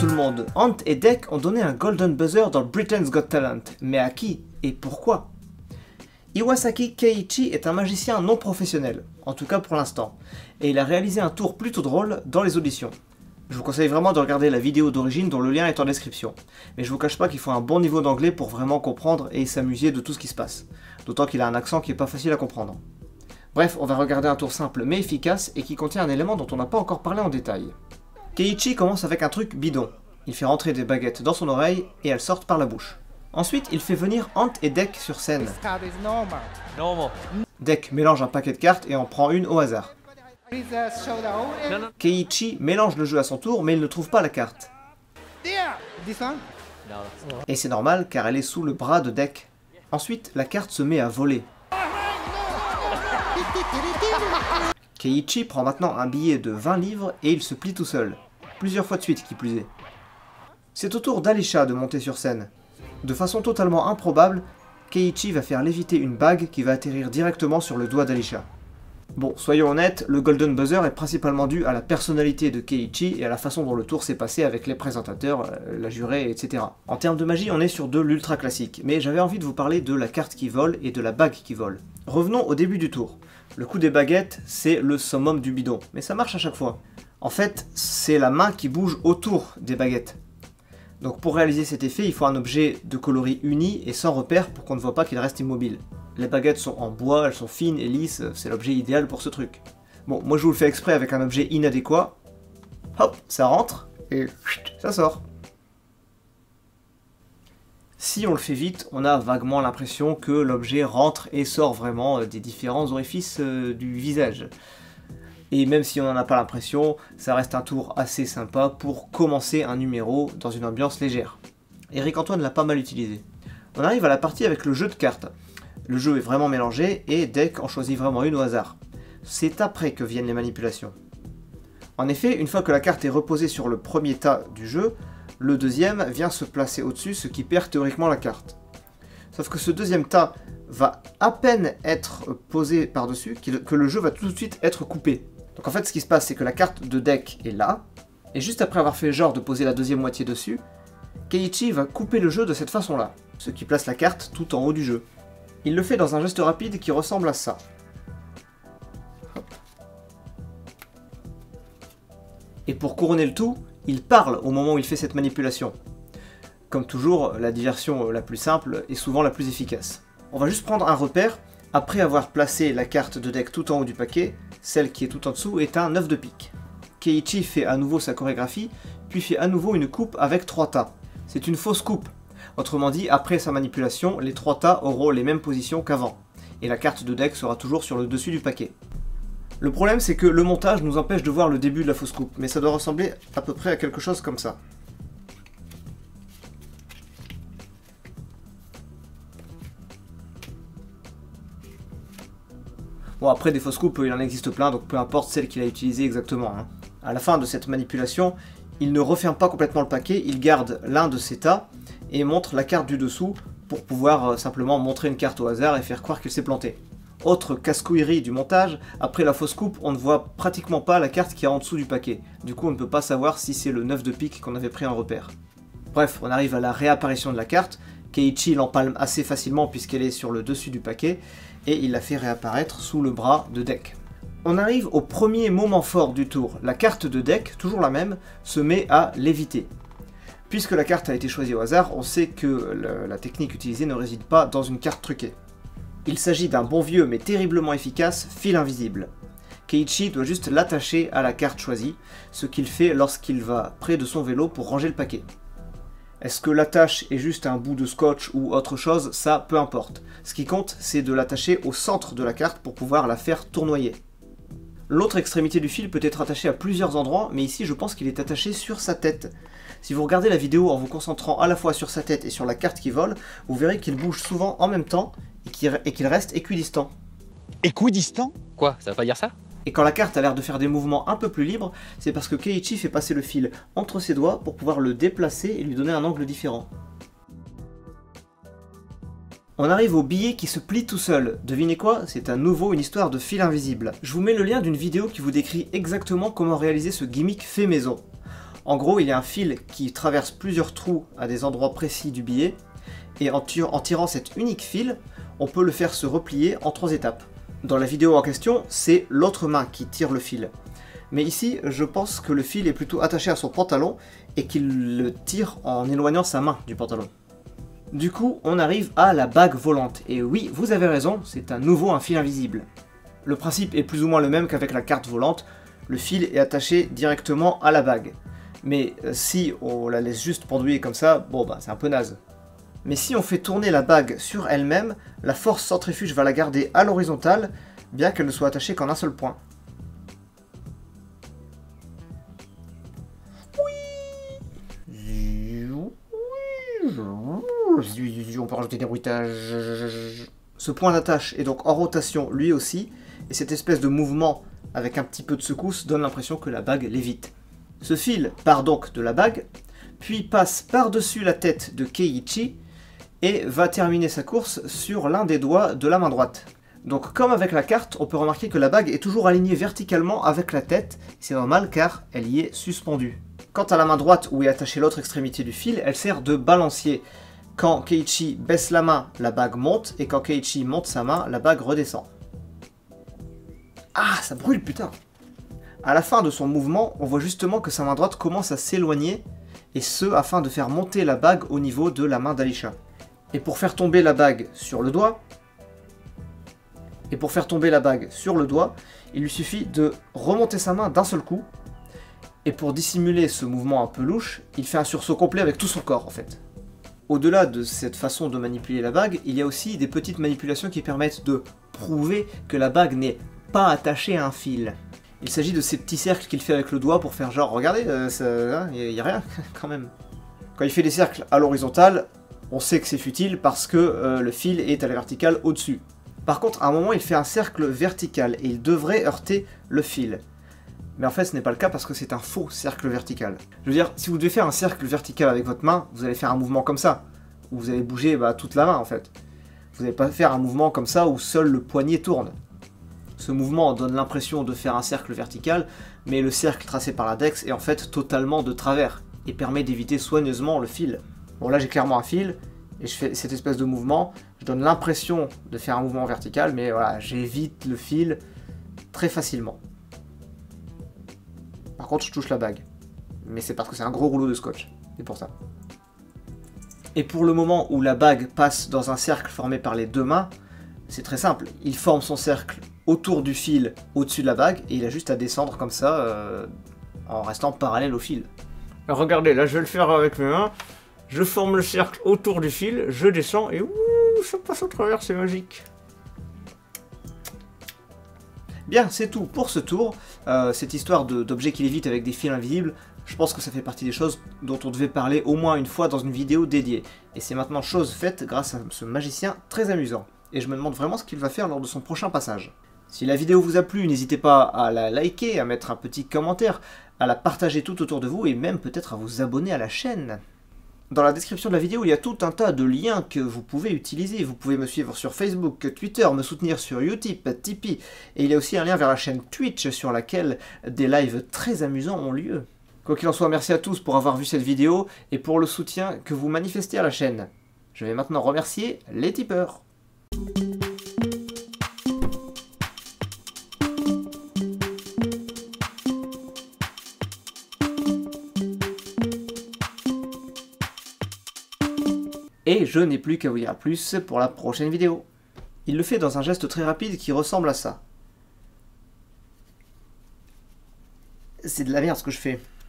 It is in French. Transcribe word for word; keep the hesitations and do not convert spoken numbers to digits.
tout le monde, Ant et Dec ont donné un Golden Buzzer dans Britain's Got Talent, mais à qui et pourquoi? Iwasaki Keiichi est un magicien non professionnel, en tout cas pour l'instant, et il a réalisé un tour plutôt drôle dans les auditions. Je vous conseille vraiment de regarder la vidéo d'origine dont le lien est en description, mais je vous cache pas qu'il faut un bon niveau d'anglais pour vraiment comprendre et s'amuser de tout ce qui se passe, d'autant qu'il a un accent qui est pas facile à comprendre. Bref, on va regarder un tour simple mais efficace et qui contient un élément dont on n'a pas encore parlé en détail. Keiichi commence avec un truc bidon. Il fait rentrer des baguettes dans son oreille et elles sortent par la bouche. Ensuite, il fait venir Ant et Dec sur scène. Dec mélange un paquet de cartes et en prend une au hasard. Keiichi mélange le jeu à son tour mais il ne trouve pas la carte. Et c'est normal car elle est sous le bras de Dec. Ensuite, la carte se met à voler. Keiichi prend maintenant un billet de vingt livres et il se plie tout seul. Plusieurs fois de suite qui plus est. C'est au tour d'Alisha de monter sur scène. De façon totalement improbable, Keiichi va faire léviter une bague qui va atterrir directement sur le doigt d'Alisha. Bon, soyons honnêtes, le Golden Buzzer est principalement dû à la personnalité de Keiichi et à la façon dont le tour s'est passé avec les présentateurs, la jurée, et cetera. En termes de magie, on est sur de l'ultra classique, mais j'avais envie de vous parler de la carte qui vole et de la bague qui vole. Revenons au début du tour. Le coup des baguettes, c'est le summum du bidon, mais ça marche à chaque fois. En fait, c'est la main qui bouge autour des baguettes. Donc pour réaliser cet effet, il faut un objet de coloris uni et sans repère pour qu'on ne voit pas qu'il reste immobile. Les baguettes sont en bois, elles sont fines et lisses, c'est l'objet idéal pour ce truc. Bon, moi je vous le fais exprès avec un objet inadéquat. Hop, ça rentre et ça sort. Si on le fait vite, on a vaguement l'impression que l'objet rentre et sort vraiment des différents orifices du visage. Et même si on n'en a pas l'impression, ça reste un tour assez sympa pour commencer un numéro dans une ambiance légère. Eric Antoine l'a pas mal utilisé. On arrive à la partie avec le jeu de cartes. Le jeu est vraiment mélangé et Dec en choisit vraiment une au hasard. C'est après que viennent les manipulations. En effet, une fois que la carte est reposée sur le premier tas du jeu, le deuxième vient se placer au-dessus, ce qui perd théoriquement la carte. Sauf que ce deuxième tas va à peine être posé par-dessus, que le jeu va tout de suite être coupé. Donc en fait ce qui se passe c'est que la carte de Dec est là, et juste après avoir fait genre de poser la deuxième moitié dessus, Keiichi va couper le jeu de cette façon-là, ce qui place la carte tout en haut du jeu. Il le fait dans un geste rapide qui ressemble à ça. Hop. Et pour couronner le tout, il parle au moment où il fait cette manipulation. Comme toujours, la diversion la plus simple est souvent la plus efficace. On va juste prendre un repère. Après avoir placé la carte de Dec tout en haut du paquet, celle qui est tout en dessous est un neuf de pique. Keiichi fait à nouveau sa chorégraphie, puis fait à nouveau une coupe avec trois tas. C'est une fausse coupe. Autrement dit, après sa manipulation, les trois tas auront les mêmes positions qu'avant, et la carte de Dec sera toujours sur le dessus du paquet. Le problème c'est que le montage nous empêche de voir le début de la fausse coupe, mais ça doit ressembler à peu près à quelque chose comme ça. Bon après des fausses coupes il en existe plein donc peu importe celle qu'il a utilisée exactement. Hein. À la fin de cette manipulation, il ne referme pas complètement le paquet, il garde l'un de ses tas et montre la carte du dessous pour pouvoir euh, simplement montrer une carte au hasard et faire croire qu'il s'est planté. Autre casse-couillerie du montage, après la fausse coupe on ne voit pratiquement pas la carte qui est en dessous du paquet. Du coup on ne peut pas savoir si c'est le neuf de pique qu'on avait pris en repère. Bref, on arrive à la réapparition de la carte. Keiichi l'empalme assez facilement puisqu'elle est sur le dessus du paquet et il la fait réapparaître sous le bras de Dec. On arrive au premier moment fort du tour. La carte de Dec, toujours la même, se met à léviter. Puisque la carte a été choisie au hasard, on sait que le, la technique utilisée ne réside pas dans une carte truquée. Il s'agit d'un bon vieux mais terriblement efficace fil invisible. Keiichi doit juste l'attacher à la carte choisie, ce qu'il fait lorsqu'il va près de son vélo pour ranger le paquet. Est-ce que l'attache est juste un bout de scotch ou autre chose? Ça, peu importe. Ce qui compte, c'est de l'attacher au centre de la carte pour pouvoir la faire tournoyer. L'autre extrémité du fil peut être attachée à plusieurs endroits, mais ici je pense qu'il est attaché sur sa tête. Si vous regardez la vidéo en vous concentrant à la fois sur sa tête et sur la carte qui vole, vous verrez qu'il bouge souvent en même temps et qu'il reste équidistant. Équidistant? Quoi? Ça veut pas dire ça? Et quand la carte a l'air de faire des mouvements un peu plus libres, c'est parce que Keiichi fait passer le fil entre ses doigts pour pouvoir le déplacer et lui donner un angle différent. On arrive au billet qui se plie tout seul. Devinez quoi? C'est à nouveau une histoire de fil invisible. Je vous mets le lien d'une vidéo qui vous décrit exactement comment réaliser ce gimmick fait maison. En gros, il y a un fil qui traverse plusieurs trous à des endroits précis du billet, et en, en tirant cet unique fil, on peut le faire se replier en trois étapes. Dans la vidéo en question, c'est l'autre main qui tire le fil. Mais ici, je pense que le fil est plutôt attaché à son pantalon et qu'il le tire en éloignant sa main du pantalon. Du coup, on arrive à la bague volante. Et oui, vous avez raison, c'est à nouveau un fil invisible. Le principe est plus ou moins le même qu'avec la carte volante, le fil est attaché directement à la bague. Mais euh, si on la laisse juste pendouiller comme ça, bon bah c'est un peu naze. Mais si on fait tourner la bague sur elle-même, la force centrifuge va la garder à l'horizontale, bien qu'elle ne soit attachée qu'en un seul point. On peut rajouter des bruitages. Ce point d'attache est donc en rotation lui aussi, et cette espèce de mouvement avec un petit peu de secousse donne l'impression que la bague lévite. Ce fil part donc de la bague, puis passe par-dessus la tête de Keiichi, et va terminer sa course sur l'un des doigts de la main droite. Donc comme avec la carte, on peut remarquer que la bague est toujours alignée verticalement avec la tête, c'est normal car elle y est suspendue. Quant à la main droite où est attachée l'autre extrémité du fil, elle sert de balancier. Quand Keiichi baisse la main, la bague monte, et quand Keiichi monte sa main, la bague redescend. Ah, ça brûle, putain! À la fin de son mouvement, on voit justement que sa main droite commence à s'éloigner, et ce afin de faire monter la bague au niveau de la main d'Alisha. Et pour faire tomber la bague sur le doigt, et pour faire tomber la bague sur le doigt, il lui suffit de remonter sa main d'un seul coup, et pour dissimuler ce mouvement un peu louche, il fait un sursaut complet avec tout son corps en fait. Au-delà de cette façon de manipuler la bague, il y a aussi des petites manipulations qui permettent de prouver que la bague n'est pas attachée à un fil. Il s'agit de ces petits cercles qu'il fait avec le doigt pour faire genre, regardez, euh, ça, il n'y a rien quand même. Quand il fait des cercles à l'horizontale, on sait que c'est futile parce que euh, le fil est à la verticale au-dessus. Par contre, à un moment, il fait un cercle vertical et il devrait heurter le fil. Mais en fait, ce n'est pas le cas parce que c'est un faux cercle vertical. Je veux dire, si vous devez faire un cercle vertical avec votre main, vous allez faire un mouvement comme ça, où vous allez bouger bah, toute la main en fait. Vous n'allez pas faire un mouvement comme ça où seul le poignet tourne. Ce mouvement donne l'impression de faire un cercle vertical, mais le cercle tracé par l'index est en fait totalement de travers et permet d'éviter soigneusement le fil. Bon là j'ai clairement un fil, et je fais cette espèce de mouvement, je donne l'impression de faire un mouvement vertical, mais voilà, j'évite le fil très facilement. Par contre, je touche la bague. Mais c'est parce que c'est un gros rouleau de scotch. C'est pour ça. Et pour le moment où la bague passe dans un cercle formé par les deux mains, c'est très simple. Il forme son cercle autour du fil, au-dessus de la bague, et il a juste à descendre comme ça, euh, en restant parallèle au fil. Alors regardez, là je vais le faire avec mes mains. Je forme le cercle autour du fil, je descends, et ouh, ça passe au travers, c'est magique. Bien, c'est tout pour ce tour. Euh, cette histoire d'objets qui lévitent avec des fils invisibles, je pense que ça fait partie des choses dont on devait parler au moins une fois dans une vidéo dédiée. Et c'est maintenant chose faite grâce à ce magicien très amusant. Et je me demande vraiment ce qu'il va faire lors de son prochain passage. Si la vidéo vous a plu, n'hésitez pas à la liker, à mettre un petit commentaire, à la partager tout autour de vous et même peut-être à vous abonner à la chaîne. Dans la description de la vidéo, il y a tout un tas de liens que vous pouvez utiliser. Vous pouvez me suivre sur Facebook, Twitter, me soutenir sur Utip, Tipeee. Et il y a aussi un lien vers la chaîne Twitch sur laquelle des lives très amusants ont lieu. Quoi qu'il en soit, merci à tous pour avoir vu cette vidéo et pour le soutien que vous manifestez à la chaîne. Je vais maintenant remercier les tipeurs. Et je n'ai plus qu'à vous dire à plus pour la prochaine vidéo. Il le fait dans un geste très rapide qui ressemble à ça. C'est de la merde ce que je fais.